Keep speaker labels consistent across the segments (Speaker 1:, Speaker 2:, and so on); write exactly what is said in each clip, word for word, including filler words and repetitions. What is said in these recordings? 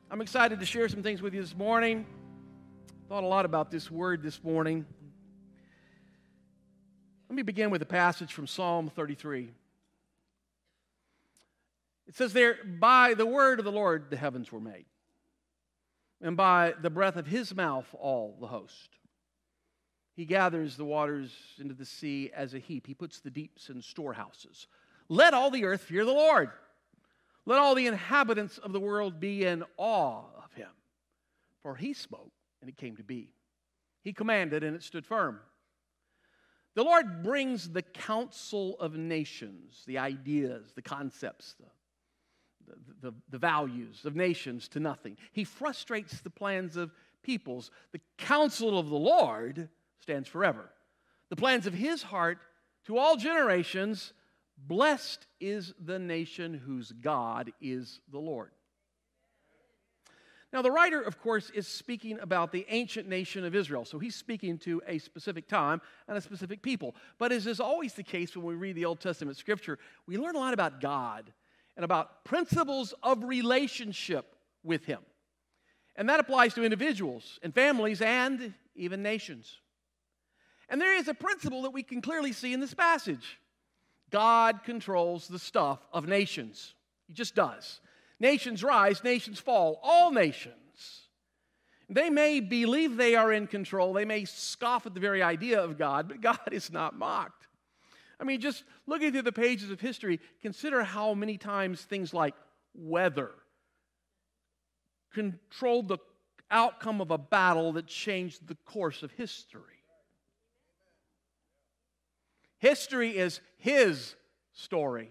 Speaker 1: I'm excited to share some things with you this morning. Thought a lot about this word this morning. Let me begin with a passage from Psalm thirty-three. It says there, by the word of the Lord the heavens were made, and by the breath of his mouth all the host. He gathers the waters into the sea as a heap. He puts the deeps in storehouses. Let all the earth fear the Lord. Let all the inhabitants of the world be in awe of him. For he spoke, and it came to be. He commanded, and it stood firm. The Lord brings the counsel of nations, the ideas, the concepts, the, the, the, the values of nations to nothing. He frustrates the plans of peoples. The counsel of the Lord stands forever. The plans of his heart to all generations. Blessed is the nation whose God is the Lord. Now, the writer, of course, is speaking about the ancient nation of Israel. So he's speaking to a specific time and a specific people. But as is always the case when we read the Old Testament Scripture, we learn a lot about God and about principles of relationship with him. And that applies to individuals and families and even nations. And there is a principle that we can clearly see in this passage. God controls the stuff of nations. He just does. Nations rise, nations fall, all nations. They may believe they are in control. They may scoff at the very idea of God, but God is not mocked. I mean, just looking through the pages of history, consider how many times things like weather controlled the outcome of a battle that changed the course of history. History is his story.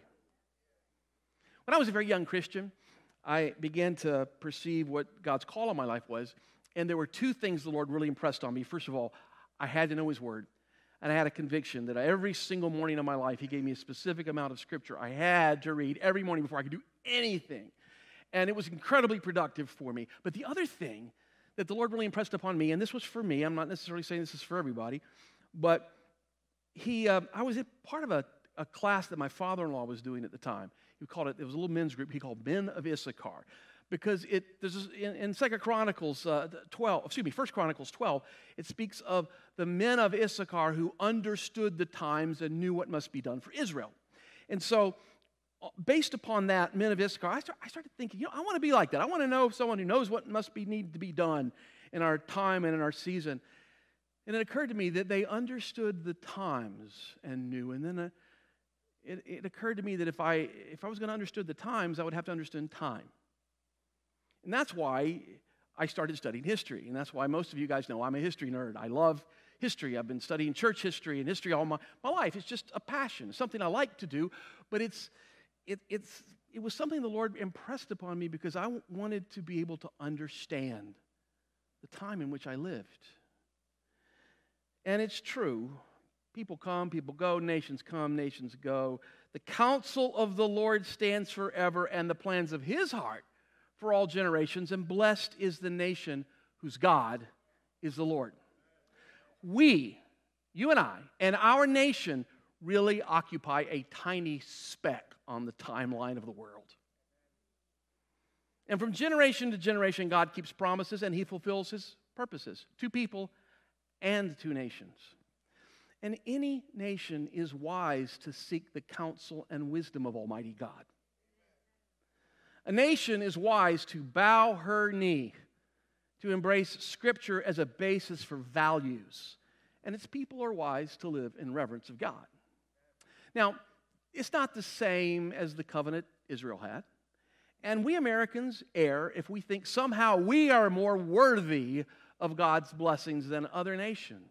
Speaker 1: When I was a very young Christian, I began to perceive what God's call on my life was, and there were two things the Lord really impressed on me. First of all, I had to know his word, and I had a conviction that every single morning of my life, he gave me a specific amount of scripture I had to read every morning before I could do anything, and it was incredibly productive for me. But the other thing that the Lord really impressed upon me, and this was for me, I'm not necessarily saying this is for everybody, but He, uh, I was a part of a, a class that my father-in-law was doing at the time. He called it, it was a little men's group he called Men of Issachar. Because it, there's this, in, in Second Chronicles uh, twelve, excuse me, First Chronicles twelve, it speaks of the men of Issachar who understood the times and knew what must be done for Israel. And so, based upon that, men of Issachar, I, start, I started thinking, you know, I want to be like that. I want to know someone who knows what must be need to be done in our time and in our season. And it occurred to me that they understood the times and knew. And then uh, it, it occurred to me that if I if I was going to understand the times, I would have to understand time. And that's why I started studying history. And that's why most of you guys know I'm a history nerd. I love history. I've been studying church history and history all my, my life. It's just a passion. It's something I like to do. But it's it it's it was something the Lord impressed upon me because I wanted to be able to understand the time in which I lived. And it's true. People come, people go, nations come, nations go. The counsel of the Lord stands forever, and the plans of his heart for all generations, and blessed is the nation whose God is the Lord. We, you and I, and our nation really occupy a tiny speck on the timeline of the world. And from generation to generation, God keeps promises, and he fulfills his purposes to people and to nations. And any nation is wise to seek the counsel and wisdom of Almighty God. A nation is wise to bow her knee, to embrace Scripture as a basis for values. And its people are wise to live in reverence of God. Now, it's not the same as the covenant Israel had. And we Americans err if we think somehow we are more worthy of God's blessings than other nations.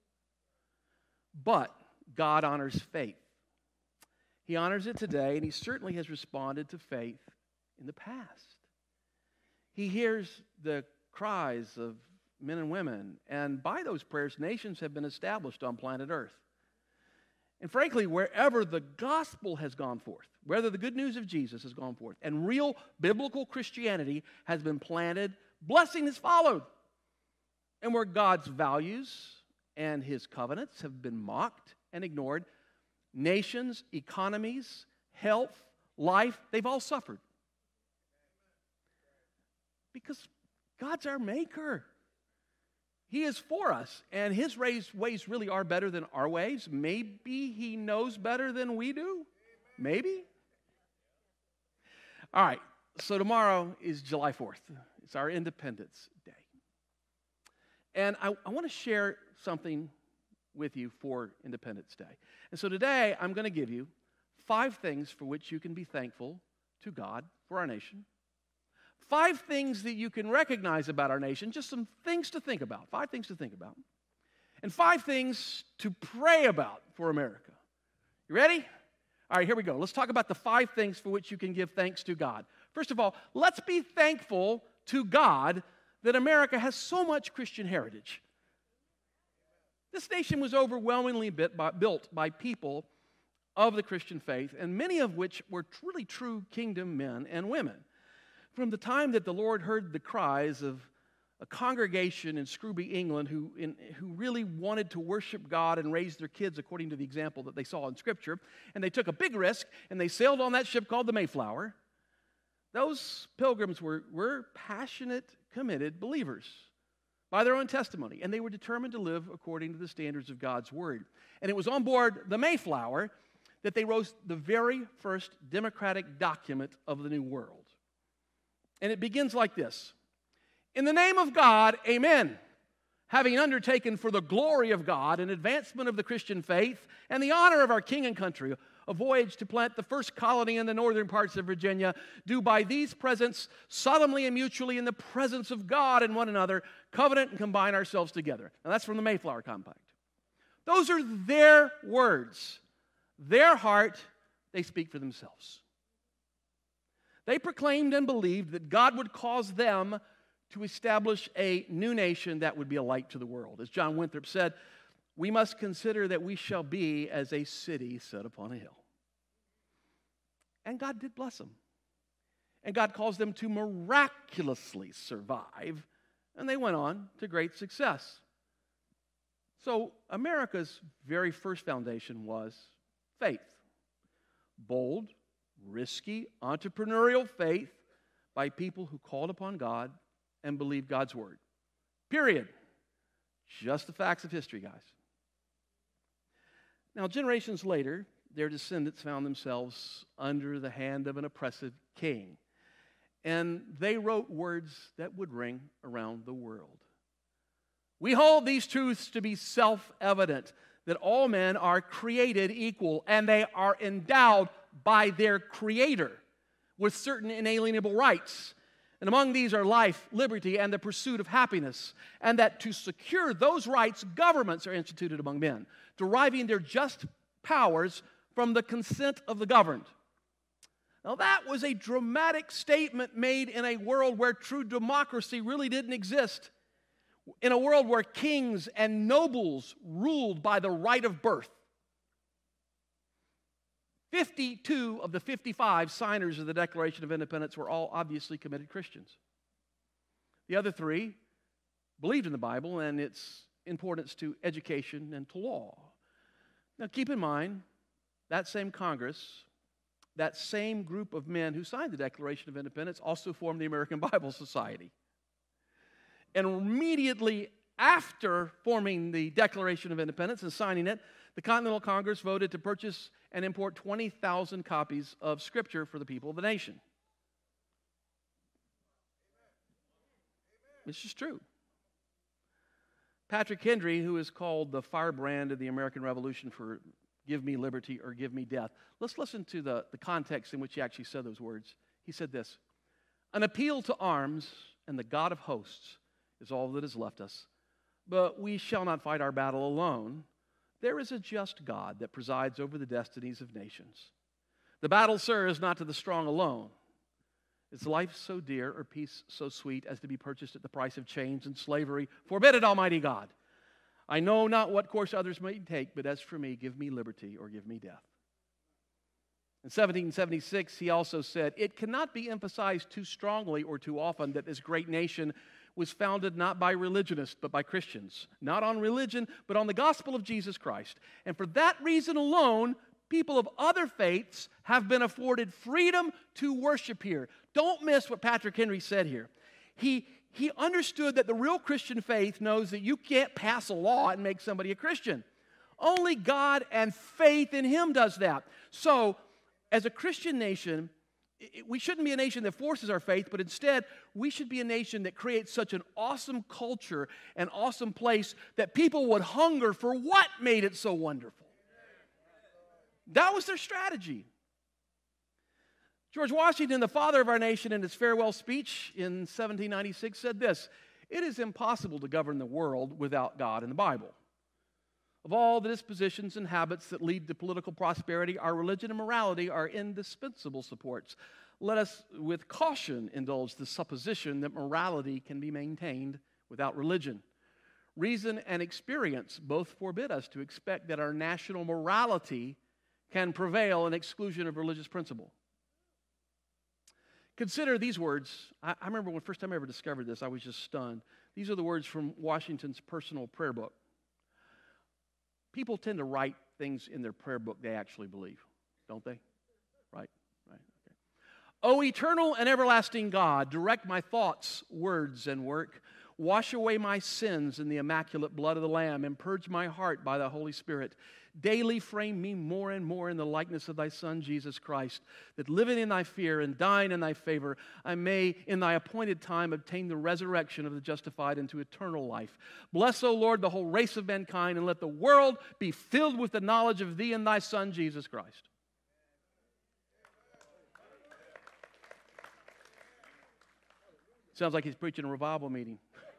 Speaker 1: But God honors faith. He honors it today, and he certainly has responded to faith in the past. He hears the cries of men and women, and by those prayers, nations have been established on planet Earth. And frankly, wherever the gospel has gone forth, whether the good news of Jesus has gone forth, and real biblical Christianity has been planted, blessing has followed. And where God's values and his covenants have been mocked and ignored, nations, economies, health, life, they've all suffered. Because God's our maker. He is for us, and his ways, ways really are better than our ways. Maybe he knows better than we do. Maybe. All right, so tomorrow is July fourth. It's our Independence Day. And I, I want to share something with you for Independence Day. And so today, I'm going to give you five things for which you can be thankful to God for our nation. Five things that you can recognize about our nation, just some things to think about. Five things to think about. And five things to pray about for America. You ready? All right, here we go. Let's talk about the five things for which you can give thanks to God. First of all, let's be thankful to God that America has so much Christian heritage. This nation was overwhelmingly by, built by people of the Christian faith, and many of which were really true kingdom men and women. From the time that the Lord heard the cries of a congregation in Scrooby, England, who, in, who really wanted to worship God and raise their kids according to the example that they saw in Scripture, and they took a big risk, and they sailed on that ship called the Mayflower, those pilgrims were, were passionate, committed believers by their own testimony, and they were determined to live according to the standards of God's Word. And it was on board the Mayflower that they wrote the very first democratic document of the New World. And it begins like this. In the name of God, amen. Having undertaken for the glory of God and advancement of the Christian faith and the honor of our king and country, a voyage to plant the first colony in the northern parts of Virginia, do by these presents solemnly and mutually in the presence of God and one another, covenant and combine ourselves together. Now that's from the Mayflower Compact. Those are their words. Their heart, they speak for themselves. They proclaimed and believed that God would cause them to establish a new nation that would be a light to the world. As John Winthrop said, we must consider that we shall be as a city set upon a hill. And God did bless them. And God caused them to miraculously survive, and they went on to great success. So America's very first foundation was faith. Bold, risky, entrepreneurial faith by people who called upon God and believed God's Word. Period. Just the facts of history, guys. Now, generations later, their descendants found themselves under the hand of an oppressive king. And they wrote words that would ring around the world. We hold these truths to be self-evident, that all men are created equal, and they are endowed by their Creator with certain inalienable rights. And among these are life, liberty, and the pursuit of happiness. And that to secure those rights, governments are instituted among men, deriving their just powers from the consent of the governed. Now that was a dramatic statement made in a world where true democracy really didn't exist. In a world where kings and nobles ruled by the right of birth. fifty-two of the fifty-five signers of the Declaration of Independence were all obviously committed Christians. The other three believed in the Bible and its importance to education and to law. Now keep in mind, that same Congress, that same group of men who signed the Declaration of Independence also formed the American Bible Society. And immediately after forming the Declaration of Independence and signing it, the Continental Congress voted to purchase and import twenty thousand copies of Scripture for the people of the nation. This is true. Patrick Henry, who is called the firebrand of the American Revolution for give me liberty or give me death. Let's listen to the, the context in which he actually said those words. He said this, an appeal to arms and the God of hosts is all that is left us. But we shall not fight our battle alone. There is a just God that presides over the destinies of nations. The battle, sir, is not to the strong alone. Is life so dear or peace so sweet as to be purchased at the price of chains and slavery? Forbid it, Almighty God. I know not what course others may take, but as for me, give me liberty or give me death. In seventeen seventy-six, he also said, it cannot be emphasized too strongly or too often that this great nation was founded not by religionists, but by Christians. Not on religion, but on the gospel of Jesus Christ. And for that reason alone, people of other faiths have been afforded freedom to worship here. Don't miss what Patrick Henry said here. He, he understood that the real Christian faith knows that you can't pass a law and make somebody a Christian. Only God and faith in Him does that. So, as a Christian nation, we shouldn't be a nation that forces our faith, but instead, we should be a nation that creates such an awesome culture, an awesome place, that people would hunger for what made it so wonderful. That was their strategy. George Washington, the father of our nation, in his farewell speech in seventeen ninety-six said this: "It is impossible to govern the world without God and the Bible. Of all the dispositions and habits that lead to political prosperity, our religion and morality are indispensable supports. Let us with caution indulge the supposition that morality can be maintained without religion. Reason and experience both forbid us to expect that our national morality can prevail in exclusion of religious principle." Consider these words. I, I remember when the first time I ever discovered this, I was just stunned. These are the words from Washington's personal prayer book. People tend to write things in their prayer book they actually believe, don't they? Right, right, okay. "O eternal and everlasting God, direct my thoughts, words, and work. Wash away my sins in the immaculate blood of the Lamb, and purge my heart by the Holy Spirit. Daily frame me more and more in the likeness of thy Son, Jesus Christ, that living in thy fear and dying in thy favor, I may in thy appointed time obtain the resurrection of the justified into eternal life. Bless, O Lord, the whole race of mankind, and let the world be filled with the knowledge of thee and thy Son, Jesus Christ." Sounds like he's preaching a revival meeting.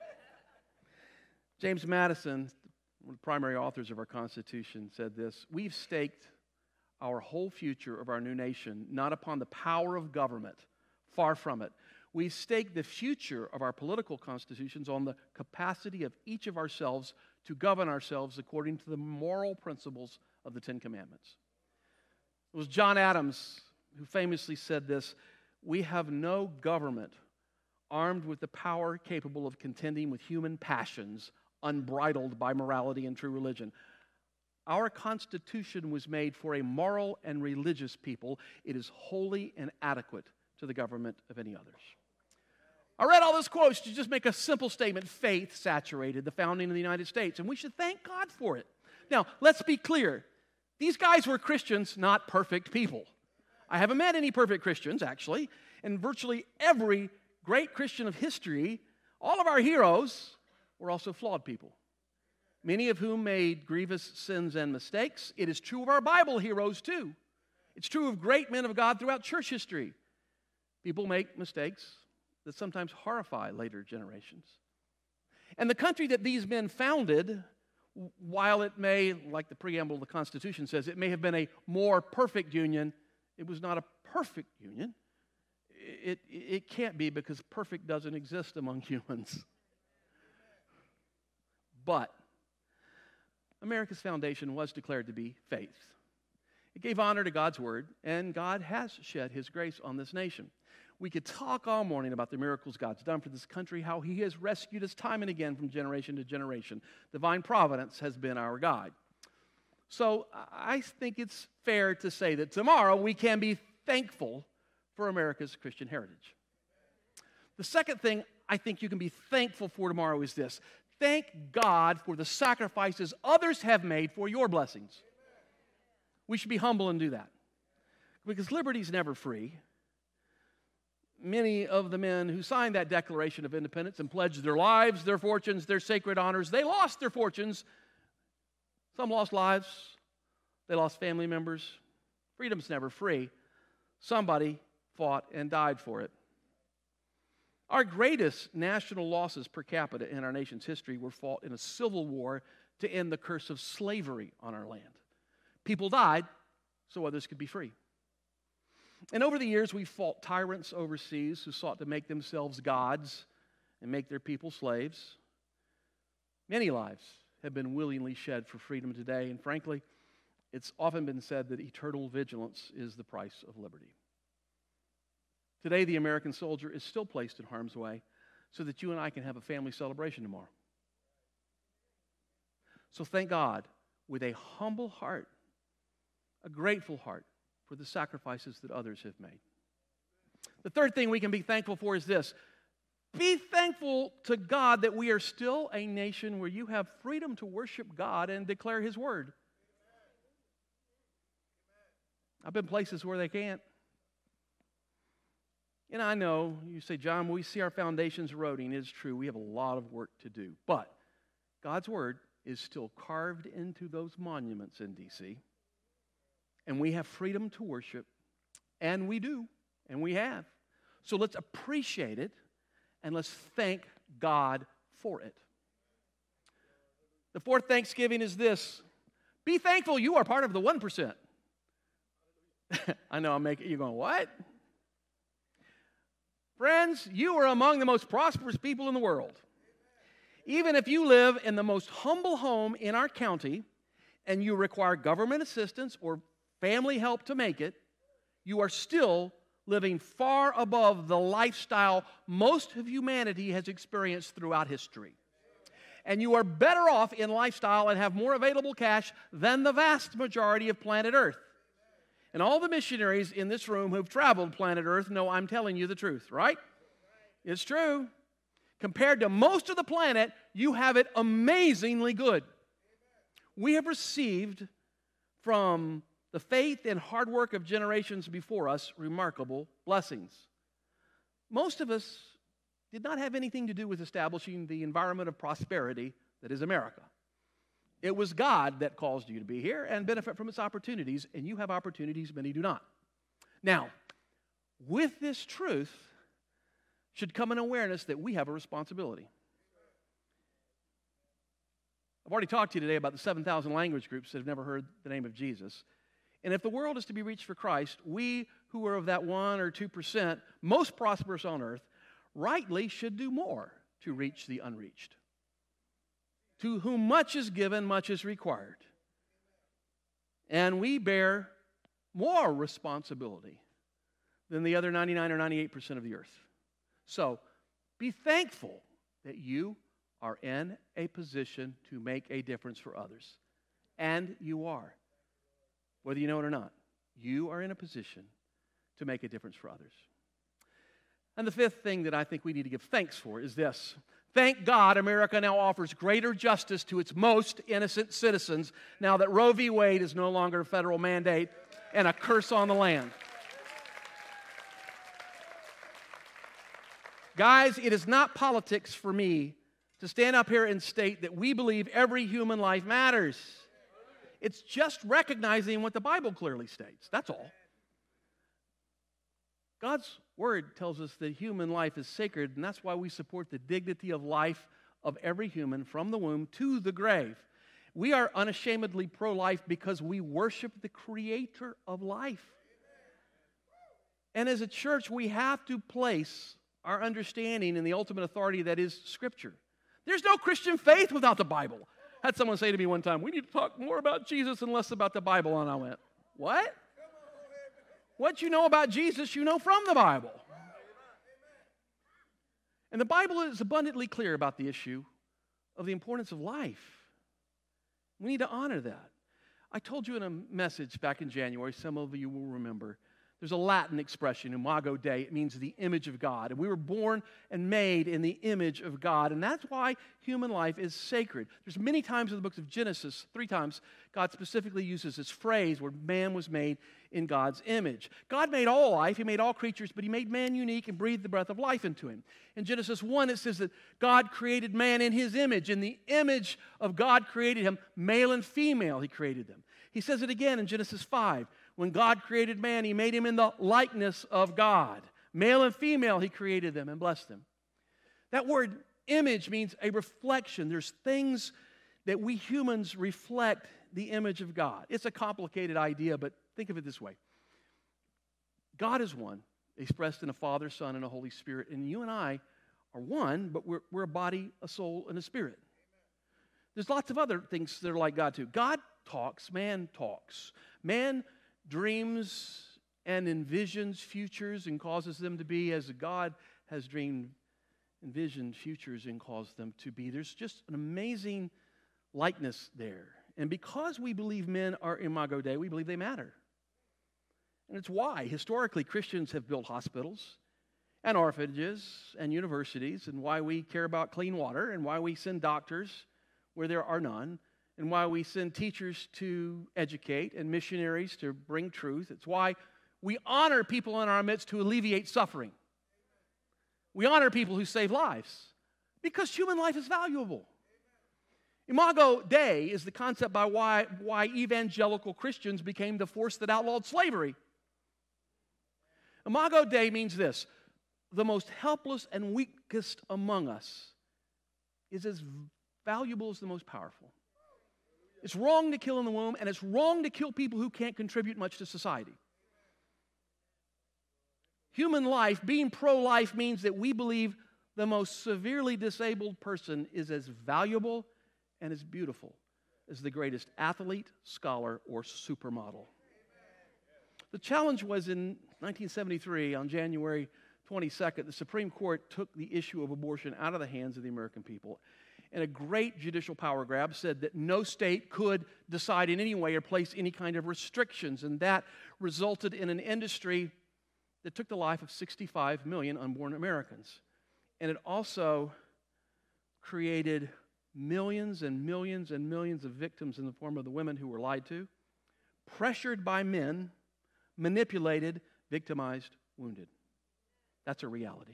Speaker 1: James Madison, one of the primary authors of our Constitution, said this: "We've staked our whole future of our new nation not upon the power of government, far from it. We've staked the future of our political constitutions on the capacity of each of ourselves to govern ourselves according to the moral principles of the Ten Commandments." It was John Adams who famously said this: "We have no government armed with the power capable of contending with human passions, unbridled by morality and true religion. Our Constitution was made for a moral and religious people. It is wholly inadequate to the government of any others." I read all those quotes to just make a simple statement. Faith saturated the founding of the United States, and we should thank God for it. Now, let's be clear. These guys were Christians, not perfect people. I haven't met any perfect Christians, actually, and virtually every great Christian of history, all of our heroes, were also flawed people, many of whom made grievous sins and mistakes. It is true of our Bible heroes, too. It's true of great men of God throughout church history. People make mistakes that sometimes horrify later generations. And the country that these men founded, while it may, like the preamble of the Constitution says, it may have been a more perfect union, it was not a perfect union. It, it, it can't be, because perfect doesn't exist among humans. But America's foundation was declared to be faith. It gave honor to God's word, and God has shed His grace on this nation. We could talk all morning about the miracles God's done for this country, how He has rescued us time and again from generation to generation. Divine providence has been our guide. So I think it's fair to say that tomorrow we can be thankful for America's Christian heritage. The second thing I think you can be thankful for tomorrow is this: thank God for the sacrifices others have made for your blessings. We should be humble and do that, because liberty's never free. Many of the men who signed that Declaration of Independence and pledged their lives, their fortunes, their sacred honors, they lost their fortunes. Some lost lives. They lost family members. Freedom's never free. Somebody fought and died for it. Our greatest national losses per capita in our nation's history were fought in a civil war to end the curse of slavery on our land. People died so others could be free. And over the years, we've fought tyrants overseas who sought to make themselves gods and make their people slaves. Many lives have been willingly shed for freedom today, and frankly, it's often been said that eternal vigilance is the price of liberty. Today, the American soldier is still placed in harm's way so that you and I can have a family celebration tomorrow. So thank God with a humble heart, a grateful heart for the sacrifices that others have made. The third thing we can be thankful for is this: Be thankful to God that we are still a nation where you have freedom to worship God and declare His word. I've been places where they can't. And I know, you say, John, we see our foundations eroding. It's true, we have a lot of work to do. But God's word is still carved into those monuments in D C And we have freedom to worship. And we do. And we have. So let's appreciate it. And let's thank God for it. The fourth Thanksgiving is this. Be thankful you are part of the one percent. I know I'm making, you're going, what? Friends, you are among the most prosperous people in the world. Even if you live in the most humble home in our county and you require government assistance or family help to make it, you are still living far above the lifestyle most of humanity has experienced throughout history. And you are better off in lifestyle and have more available cash than the vast majority of planet Earth. And all the missionaries in this room who've traveled planet Earth know I'm telling you the truth, right? It's true. Compared to most of the planet, you have it amazingly good. We have received from the faith and hard work of generations before us remarkable blessings. Most of us did not have anything to do with establishing the environment of prosperity that is America. It was God that caused you to be here and benefit from its opportunities, and you have opportunities many do not. Now, with this truth should come an awareness that we have a responsibility. I've already talked to you today about the seven thousand language groups that have never heard the name of Jesus. And if the world is to be reached for Christ, we who are of that one or two percent most prosperous on earth rightly should do more to reach the unreached. To whom much is given, much is required. And we bear more responsibility than the other ninety-nine or ninety-eight percent of the earth. So, be thankful that you are in a position to make a difference for others. And you are. Whether you know it or not, you are in a position to make a difference for others. And the fifth thing that I think we need to give thanks for is this. Thank God America now offers greater justice to its most innocent citizens now that Roe v. Wade is no longer a federal mandate and a curse on the land. Guys, it is not politics for me to stand up here and state that we believe every human life matters. It's just recognizing what the Bible clearly states. That's all. God's Word tells us that human life is sacred, and that's why we support the dignity of life of every human from the womb to the grave. We are unashamedly pro-life because we worship the Creator of life. And as a church, we have to place our understanding in the ultimate authority that is Scripture. There's no Christian faith without the Bible. I had someone say to me one time, we need to talk more about Jesus and less about the Bible. And I went, what? What you know about Jesus, you know from the Bible. And the Bible is abundantly clear about the issue of the importance of life. We need to honor that. I told you in a message back in January, some of you will remember, there's a Latin expression, imago Dei. It means the image of God. And we were born and made in the image of God. And that's why human life is sacred. There's many times in the books of Genesis, three times, God specifically uses this phrase where man was made in God's image. God made all life. He made all creatures, but He made man unique and breathed the breath of life into him. In Genesis one, it says that God created man in His image. In the image of God created him, male and female He created them. He says it again in Genesis five. When God created man, He made him in the likeness of God. Male and female, He created them and blessed them. That word image means a reflection. There's things that we humans reflect the image of God. It's a complicated idea, but think of it this way. God is one, expressed in a Father, Son, and a Holy Spirit. And you and I are one, but we're, we're a body, a soul, and a spirit. There's lots of other things that are like God too. God talks, man talks. Man dreams and envisions futures and causes them to be as God has dreamed, envisioned futures and caused them to be. There's just an amazing likeness there. And because we believe men are imago Dei, we believe they matter. And it's why, historically, Christians have built hospitals and orphanages and universities, and why we care about clean water, and why we send doctors where there are none, and why we send teachers to educate and missionaries to bring truth. It's why we honor people in our midst to alleviate suffering. We honor people who save lives because human life is valuable. Imago Dei is the concept by why, why evangelical Christians became the force that outlawed slavery. Imago Dei means this: the most helpless and weakest among us is as valuable as the most powerful. It's wrong to kill in the womb, and it's wrong to kill people who can't contribute much to society. Human life, being pro-life, means that we believe the most severely disabled person is as valuable and as beautiful as the greatest athlete, scholar, or supermodel. The challenge was in nineteen seventy-three, on January twenty-second, the Supreme Court took the issue of abortion out of the hands of the American people. And a great judicial power grab said that no state could decide in any way or place any kind of restrictions. And that resulted in an industry that took the life of sixty-five million unborn Americans. And it also created millions and millions and millions of victims in the form of the women who were lied to, pressured by men, manipulated, victimized, wounded. That's a reality.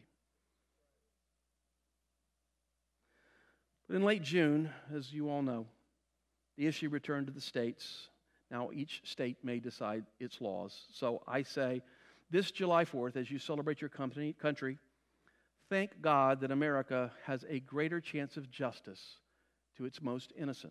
Speaker 1: But in late June, as you all know, the issue returned to the states. Now each state may decide its laws. So I say, this July fourth, as you celebrate your company, country, thank God that America has a greater chance of justice to its most innocent.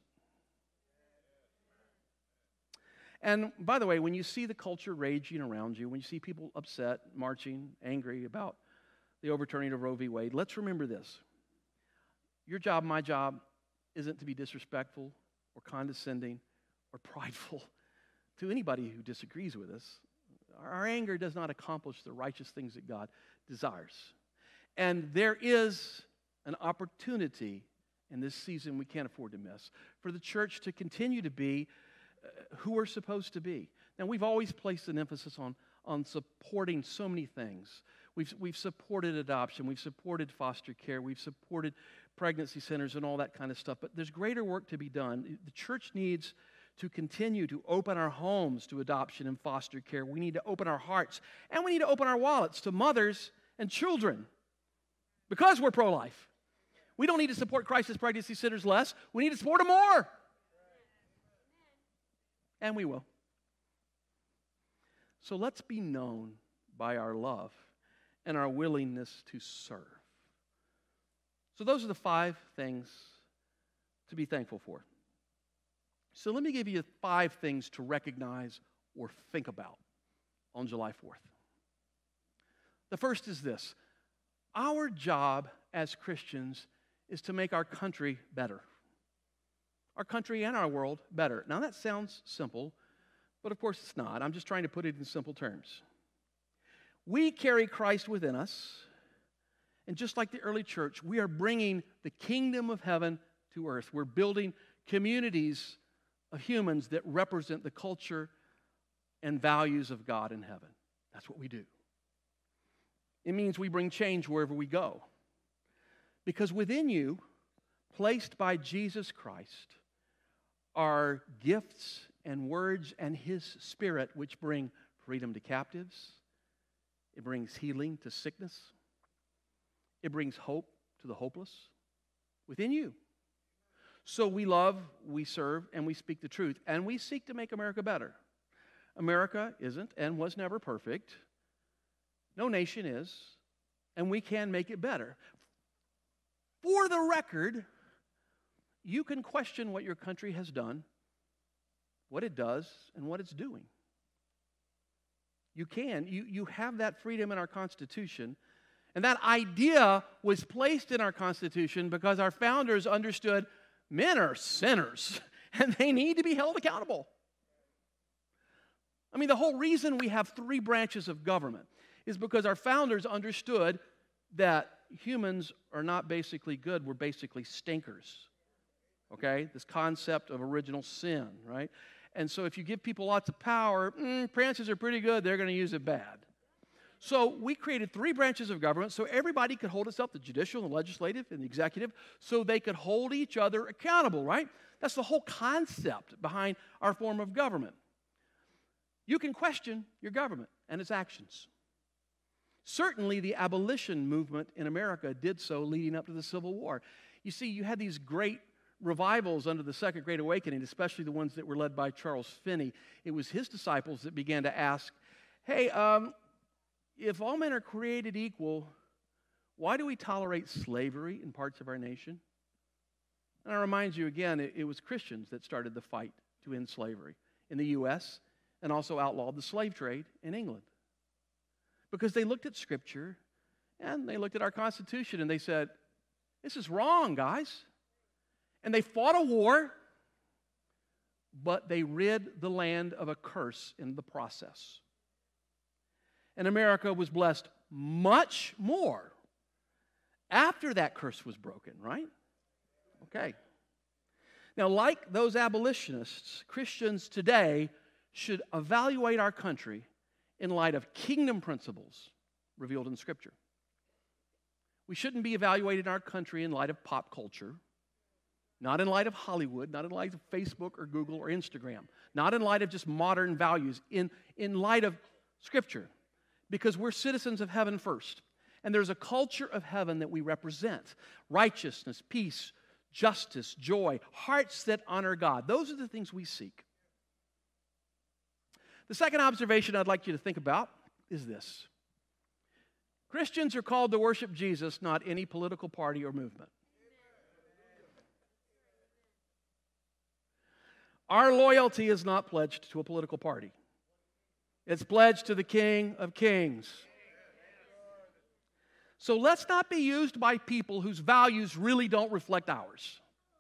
Speaker 1: And by the way, when you see the culture raging around you, when you see people upset, marching, angry about the overturning of Roe v. Wade, let's remember this. Your job, my job, isn't to be disrespectful or condescending or prideful to anybody who disagrees with us. Our anger does not accomplish the righteous things that God desires. And there is an opportunity in this season we can't afford to miss for the church to continue to be uh, who we're supposed to be. Now, we've always placed an emphasis on, on supporting so many things. We've, we've supported adoption. We've supported foster care. We've supported pregnancy centers and all that kind of stuff. But there's greater work to be done. The church needs to continue to open our homes to adoption and foster care. We need to open our hearts, and we need to open our wallets to mothers and children because we're pro-life. We don't need to support crisis pregnancy centers less. We need to support them more. And we will. So let's be known by our love and our willingness to serve. So those are the five things to be thankful for. So let me give you five things to recognize or think about on July fourth. The first is this: our job as Christians is to make our country better. Our country and our world better. Now that sounds simple, but of course it's not. I'm just trying to put it in simple terms. We carry Christ within us, and just like the early church, we are bringing the kingdom of heaven to earth. We're building communities of humans that represent the culture and values of God in heaven. That's what we do. It means we bring change wherever we go. Because within you, placed by Jesus Christ, are gifts and words and His Spirit which bring freedom to captives. It brings healing to sickness. It brings hope to the hopeless within you. So we love, we serve, and we speak the truth. And we seek to make America better. America isn't and was never perfect. No nation is. And we can make it better. For the record, you can question what your country has done, what it does, and what it's doing. You can. You, you have that freedom in our Constitution. And that idea was placed in our Constitution because our founders understood men are sinners and they need to be held accountable. I mean, the whole reason we have three branches of government is because our founders understood that humans are not basically good, we're basically stinkers. Okay? This concept of original sin, right? And so if you give people lots of power, mm, princes are pretty good, they're going to use it bad. So we created three branches of government so everybody could hold itself, the judicial, the legislative, and the executive, so they could hold each other accountable, right? That's the whole concept behind our form of government. You can question your government and its actions. Certainly, the abolition movement in America did so leading up to the Civil War. You see, you had these great revivals under the Second Great Awakening, especially the ones that were led by Charles Finney. It was his disciples that began to ask, hey, um, if all men are created equal, why do we tolerate slavery in parts of our nation? And I remind you again, it, it was Christians that started the fight to end slavery in the U S and also outlawed the slave trade in England. Because they looked at Scripture and they looked at our Constitution and they said, this is wrong, guys. And they fought a war, but they rid the land of a curse in the process. And America was blessed much more after that curse was broken, right? Okay. Now, like those abolitionists, Christians today should evaluate our country in light of kingdom principles revealed in Scripture. We shouldn't be evaluating our country in light of pop culture, not in light of Hollywood, not in light of Facebook or Google or Instagram, not in light of just modern values, in, in light of Scripture, because we're citizens of heaven first. And there's a culture of heaven that we represent: righteousness, peace, justice, joy, hearts that honor God. Those are the things we seek. The second observation I'd like you to think about is this: Christians are called to worship Jesus, not any political party or movement. Our loyalty is not pledged to a political party. It's pledged to the King of Kings. So let's not be used by people whose values really don't reflect ours.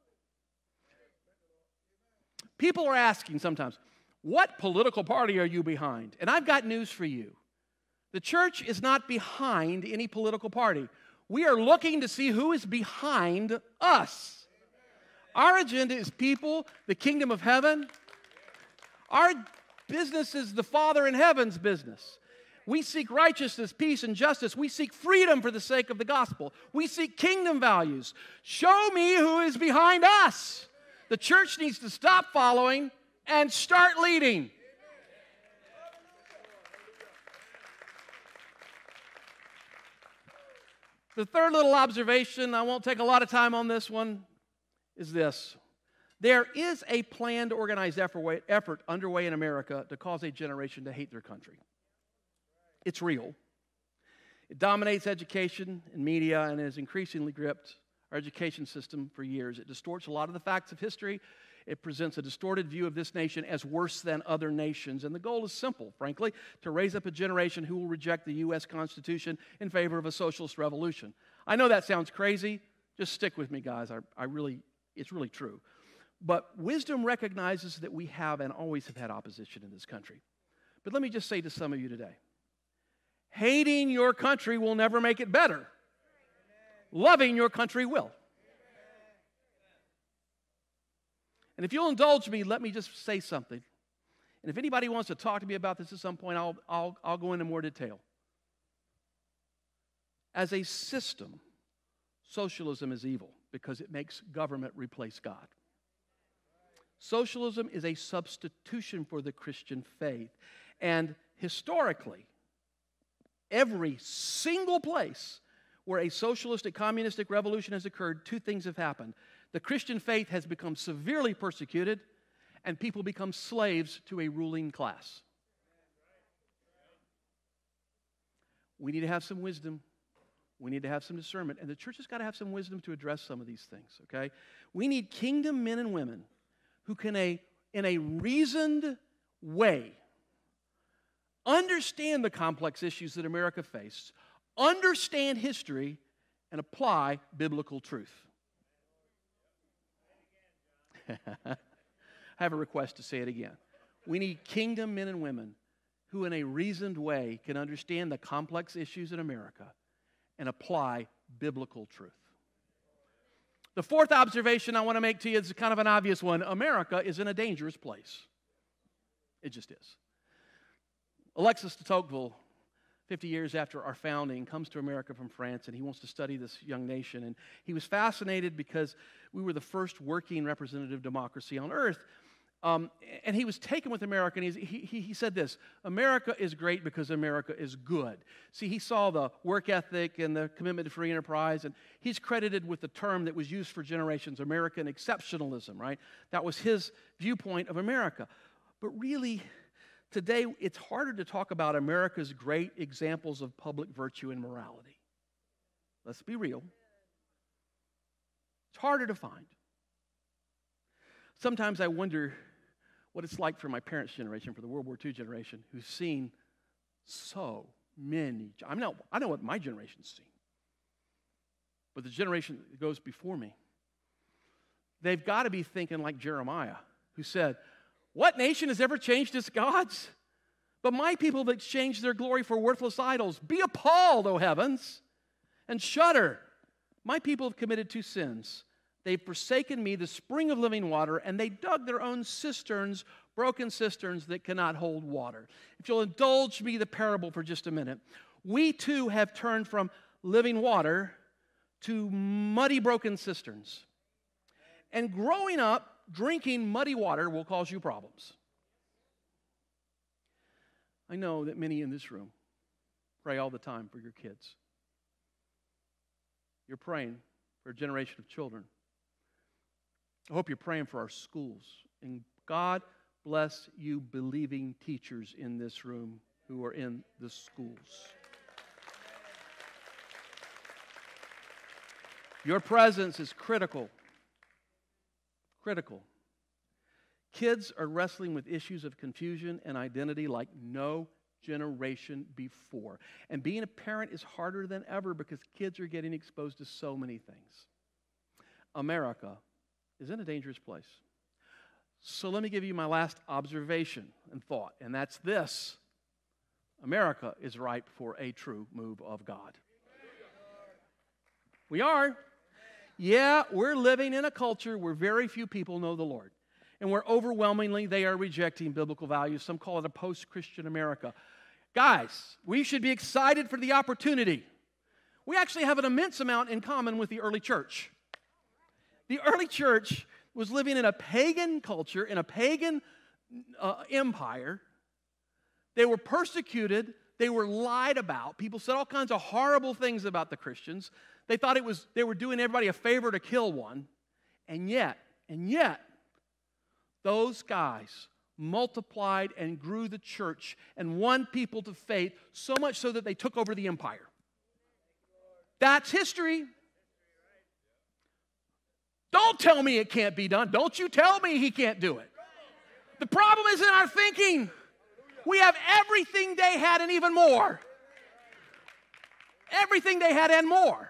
Speaker 1: People are asking sometimes, what political party are you behind? And I've got news for you. The church is not behind any political party. We are looking to see who is behind us. Our agenda is people, the kingdom of heaven. Our business is the Father in heaven's business. We seek righteousness, peace, and justice. We seek freedom for the sake of the gospel. We seek kingdom values. Show me who is behind us. The church needs to stop following and start leading. The third little observation, I won't take a lot of time on this one, is this. There is a planned, organized effort underway in America to cause a generation to hate their country. It's real. It dominates education and media and has increasingly gripped our education system for years. It distorts a lot of the facts of history. It presents a distorted view of this nation as worse than other nations. And the goal is simple, frankly, to raise up a generation who will reject the U S Constitution in favor of a socialist revolution. I know that sounds crazy. Just stick with me, guys. I, I really, it's really true. But wisdom recognizes that we have and always have had opposition in this country. But let me just say to some of you today, hating your country will never make it better. Loving your country will. And if you'll indulge me, let me just say something. And if anybody wants to talk to me about this at some point, I'll, I'll, I'll go into more detail. As a system, socialism is evil because it makes government replace God. Socialism is a substitution for the Christian faith. And historically, every single place where a socialistic, communistic revolution has occurred, two things have happened. The Christian faith has become severely persecuted, and people become slaves to a ruling class. We need to have some wisdom. We need to have some discernment. And the church has got to have some wisdom to address some of these things, okay? We need kingdom men and women who can, a, in a reasoned way, understand the complex issues that America faced, understand history, and apply biblical truth. I have a request to say it again. We need kingdom men and women who in a reasoned way can understand the complex issues in America and apply biblical truth. The fourth observation I want to make to you is kind of an obvious one. America is in a dangerous place. It just is. Alexis de Tocqueville fifty years after our founding, comes to America from France, and he wants to study this young nation. And he was fascinated because we were the first working representative democracy on earth. Um, and he was taken with America, and he's, he, he, he said this: America is great because America is good. See, he saw the work ethic and the commitment to free enterprise, and he's credited with the term that was used for generations, American exceptionalism, right? That was his viewpoint of America. But really, today, it's harder to talk about America's great examples of public virtue and morality. Let's be real. It's harder to find. Sometimes I wonder what it's like for my parents' generation, for the World War Two generation, who's seen so many. I know, I know what my generation's seen. But the generation that goes before me, they've got to be thinking like Jeremiah, who said, "What nation has ever changed its gods? But my people have exchanged their glory for worthless idols. Be appalled, O heavens, and shudder. My people have committed two sins. They've forsaken me, the spring of living water, and they dug their own cisterns, broken cisterns that cannot hold water." If you'll indulge me the parable for just a minute, we too have turned from living water to muddy, broken cisterns. And growing up, drinking muddy water will cause you problems. I know that many in this room pray all the time for your kids. You're praying for a generation of children. I hope you're praying for our schools. And God bless you believing teachers in this room who are in the schools. Your presence is critical. Critical. Kids are wrestling with issues of confusion and identity like no generation before. And being a parent is harder than ever because kids are getting exposed to so many things. America is in a dangerous place. So let me give you my last observation and thought, and that's this: America is ripe for a true move of God. We are. Yeah, we're living in a culture where very few people know the Lord, and where overwhelmingly they are rejecting biblical values. Some call it a post-Christian America. Guys, we should be excited for the opportunity. We actually have an immense amount in common with the early church. The early church was living in a pagan culture, in a pagan uh, empire. They were persecuted. They were lied about. People said all kinds of horrible things about the Christians. They thought it was they were doing everybody a favor to kill one. And yet, and yet, those guys multiplied and grew the church and won people to faith, so much so that they took over the empire. That's history. Don't tell me it can't be done. Don't you tell me he can't do it. The problem is in our thinking. We have everything they had and even more. Everything they had and more.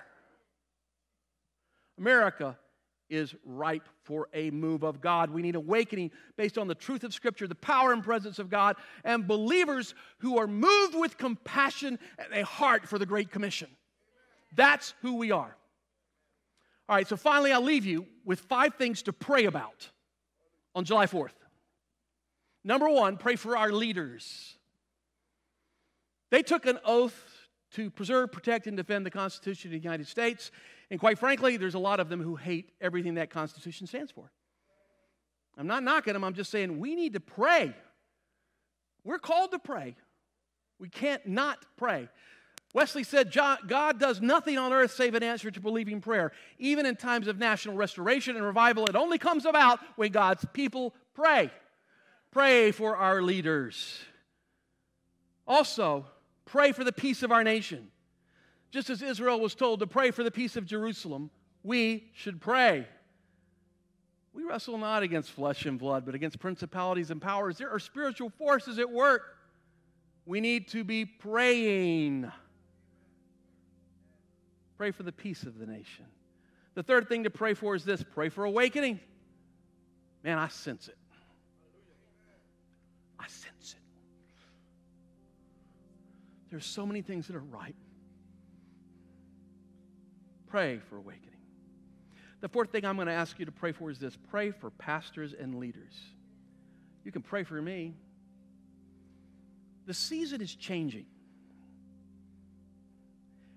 Speaker 1: America is ripe for a move of God. We need awakening based on the truth of Scripture, the power and presence of God, and believers who are moved with compassion and a heart for the Great Commission. That's who we are. All right, so finally I'll leave you with five things to pray about on July fourth. Number one, pray for our leaders. They took an oath to preserve, protect, and defend the Constitution of the United States. And quite frankly, there's a lot of them who hate everything that Constitution stands for. I'm not knocking them. I'm just saying we need to pray. We're called to pray. We can't not pray. Wesley said, God does nothing on earth save an answer to believing prayer. Even in times of national restoration and revival, it only comes about when God's people pray. Pray for our leaders. Also, pray for the peace of our nation. Just as Israel was told to pray for the peace of Jerusalem, we should pray. We wrestle not against flesh and blood, but against principalities and powers. There are spiritual forces at work. We need to be praying. Pray for the peace of the nation. The third thing to pray for is this: pray for awakening. Man, I sense it. I sense it. There's so many things that are right. Pray for awakening. The fourth thing I'm going to ask you to pray for is this: pray for pastors and leaders. You can pray for me. The season is changing.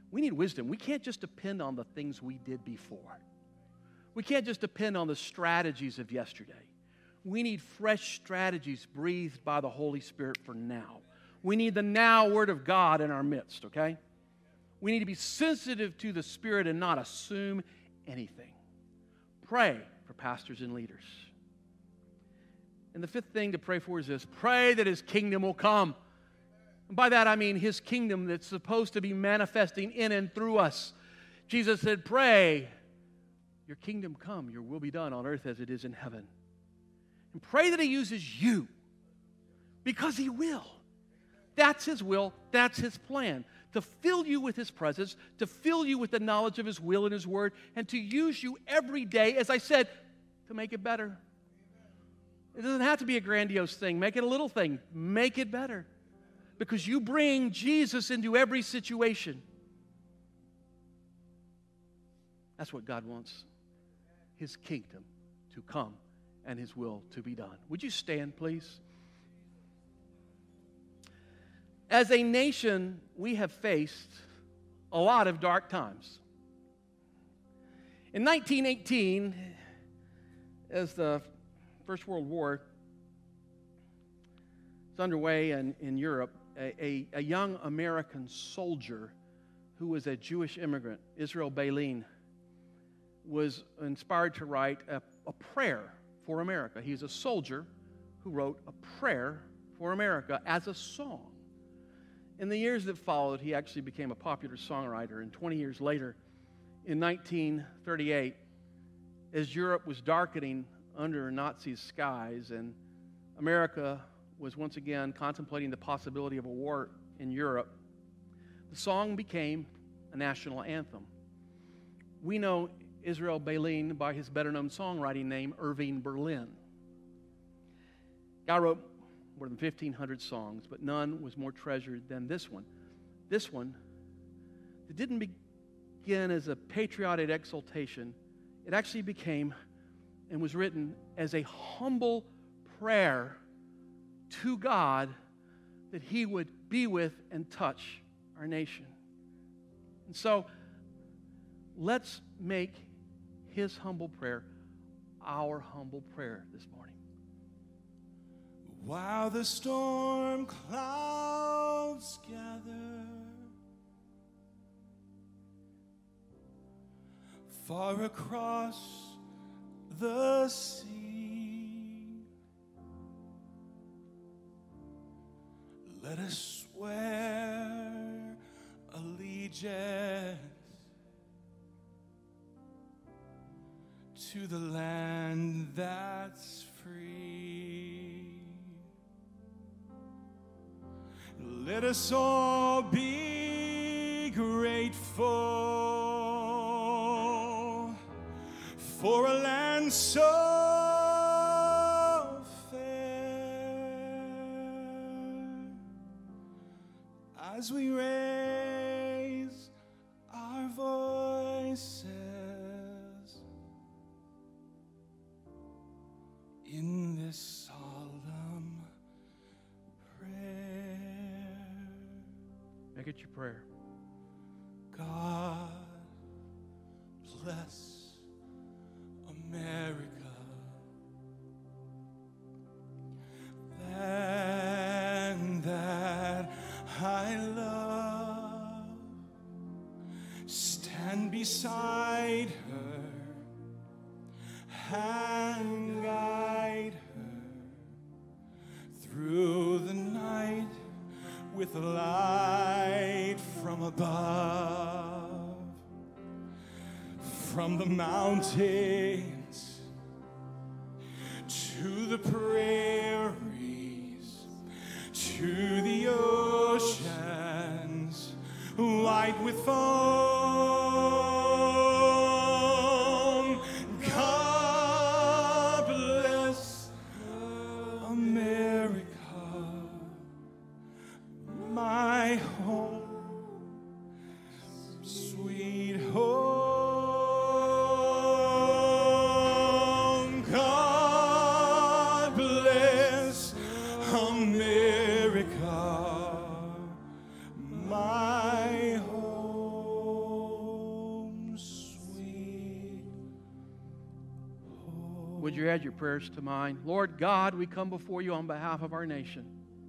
Speaker 1: We need wisdom. We can't just depend on the things we did before. We can't just depend on the strategies of yesterday. We need fresh strategies breathed by the Holy Spirit for now. We need the now Word of God in our midst, okay? We need to be sensitive to the Spirit and not assume anything. Pray for pastors and leaders. And the fifth thing to pray for is this: pray that His kingdom will come. And by that I mean His kingdom that's supposed to be manifesting in and through us. Jesus said, pray, your kingdom come, your will be done on earth as it is in heaven. And pray that He uses you, because He will. That's His will, that's His plan. To fill you with His presence, to fill you with the knowledge of His will and His word, and to use you every day, as I said, to make it better. It doesn't have to be a grandiose thing. Make it a little thing. Make it better. Because you bring Jesus into every situation. That's what God wants. His kingdom to come and His will to be done. Would you stand, please? As a nation, we have faced a lot of dark times. In nineteen eighteen, as the First World War was underway in, in Europe, a, a, a young American soldier who was a Jewish immigrant, Israel Baleen, was inspired to write a, a prayer for America. He's a soldier who wrote a prayer for America as a song. In the years that followed, he actually became a popular songwriter, and twenty years later, in nineteen thirty-eight, as Europe was darkening under Nazi skies and America was once again contemplating the possibility of a war in Europe, the song became a national anthem. We know Israel Baleen by his better-known songwriting name, Irving Berlin. Guy wrote more than fifteen hundred songs, but none was more treasured than this one. This one, it didn't begin as a patriotic exultation. It actually became and was written as a humble prayer to God that He would be with and touch our nation. And so, let's make His humble prayer our humble prayer this morning.
Speaker 2: While the storm clouds gather far across the sea, let us swear allegiance to the land that's free. Let us all be grateful for a land so fair, as we raise our voices in this solemn prayer.
Speaker 1: Make it your prayer.
Speaker 2: God bless America, land that I love. Stand beside her and guide her through the night with light from above, from the mountains to the prairies, to the oceans white with foam. God bless America, my home, sweet home. God bless America, my home.
Speaker 1: Would you add your prayers to mine? Lord God, we come before you on behalf of our nation.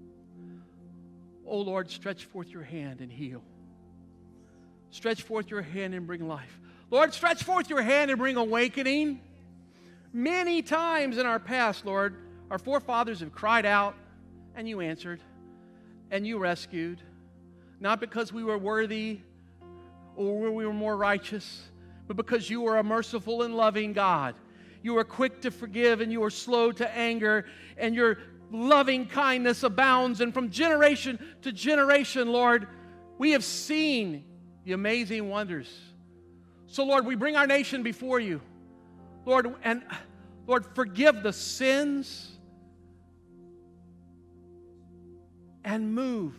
Speaker 1: Oh Lord, stretch forth your hand and heal. Stretch forth your hand and bring life. Lord, stretch forth your hand and bring awakening. Many times in our past, Lord, our forefathers have cried out, and you answered, and you rescued. Not because we were worthy or we were more righteous, but because you are a merciful and loving God. You are quick to forgive, and you are slow to anger, and your loving kindness abounds. And from generation to generation, Lord, we have seen the amazing wonders. So, Lord, we bring our nation before you. Lord, and Lord, forgive the sins and move.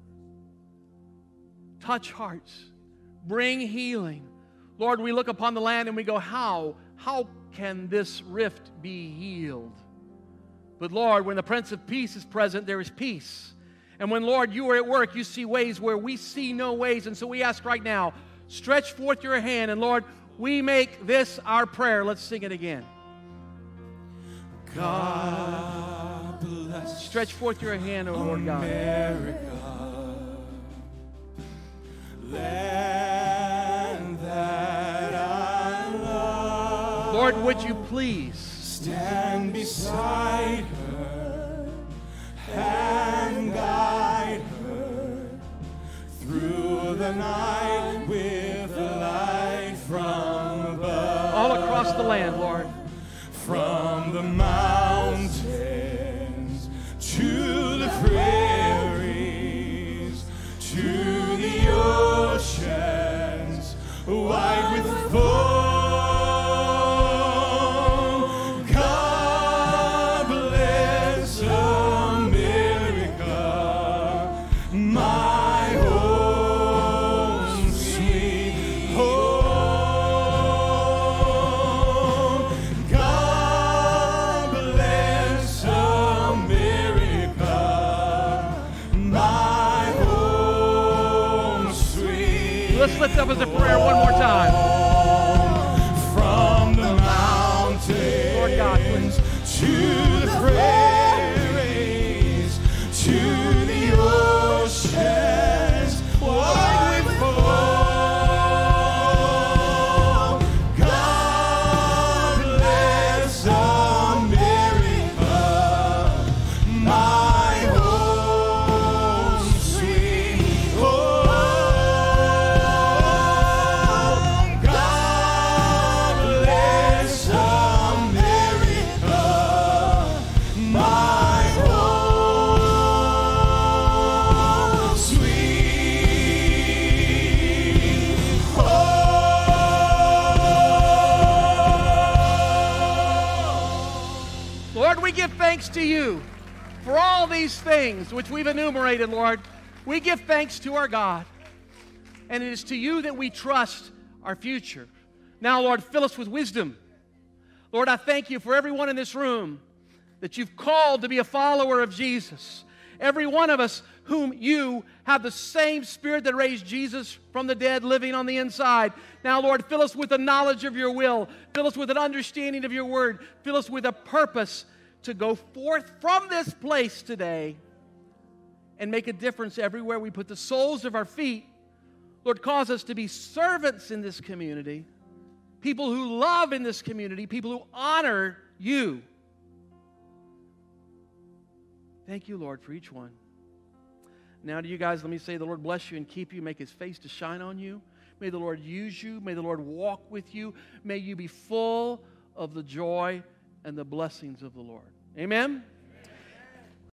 Speaker 1: Touch hearts. Bring healing. Lord, we look upon the land and we go, how? How can this rift be healed? But Lord, when the Prince of Peace is present, there is peace. And when, Lord, you are at work, you see ways where we see no ways. And so we ask right now, stretch forth your hand. And Lord, we make this our prayer. Let's sing it again.
Speaker 2: God bless.
Speaker 1: Stretch forth your hand, O Lord God.
Speaker 2: America, land that I love.
Speaker 1: Lord, would you please
Speaker 2: Stand beside her and guide her through the night with light from above.
Speaker 1: all across the land, Lord.
Speaker 2: From the mountains to the prairies to the oceans white with foam. God bless America, my home, sweet home. God bless America, my home, sweet.
Speaker 1: Let's lift up as a prayer one more time.
Speaker 2: From the mountains
Speaker 1: Lord God, please.
Speaker 2: to the prairies to the oceans white with foam. God bless America, my home, sweet home. God bless America, my home, sweet home.
Speaker 1: Lord, we give thanks to you for all these things which we've enumerated, Lord. We give thanks to our God. And it is to you that we trust our future. Now, Lord, fill us with wisdom. Lord, I thank you for everyone in this room that you've called to be a follower of Jesus. Every one of us whom you have the same Spirit that raised Jesus from the dead living on the inside. Now, Lord, fill us with the knowledge of your will. Fill us with an understanding of your word. Fill us with a purpose to go forth from this place today and make a difference everywhere we put the soles of our feet. Lord, cause us to be servants in this community, people who love in this community, people who honor you. Thank you, Lord, for each one. Now to you guys, let me say the Lord bless you and keep you, make his face to shine on you. May the Lord use you. May the Lord walk with you. May you be full of the joy and the blessings of the Lord. Amen?